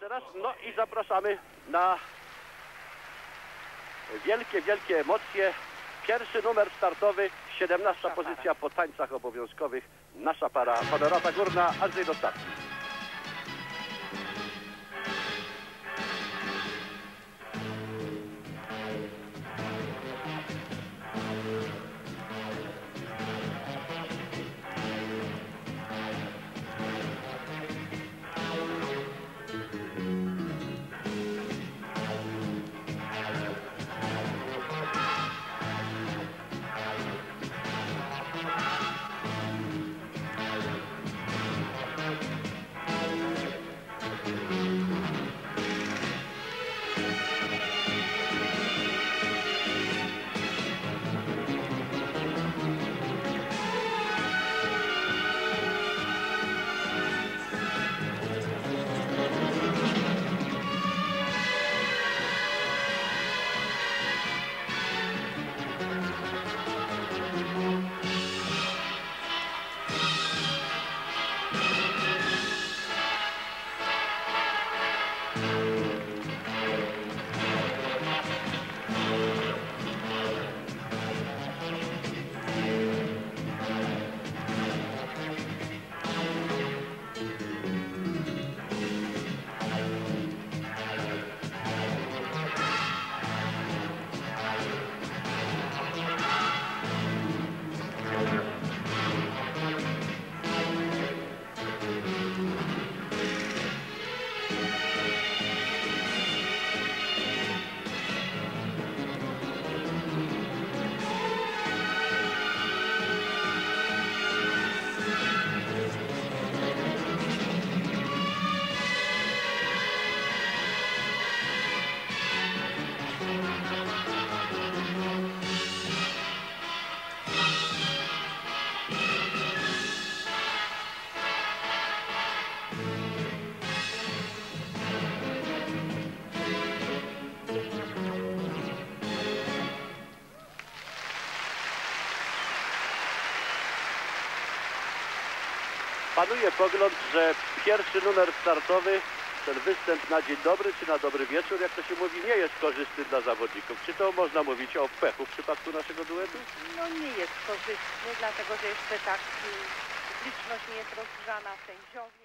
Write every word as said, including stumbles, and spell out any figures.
jeszcze raz. No i zapraszamy na wielkie, wielkie emocje. Pierwszy numer startowy, siedemnasta pozycja po tańcach obowiązkowych. Nasza para, Honorata Górna, Andrzej Dostawski. Panuje pogląd, że pierwszy numer startowy, ten występ na dzień dobry czy na dobry wieczór, jak to się mówi, nie jest korzystny dla zawodników. Czy to można mówić o pechu w przypadku naszego duetu? No nie jest korzystny, dlatego że jeszcze tak publiczność nie jest rozgrzana, sędziowie.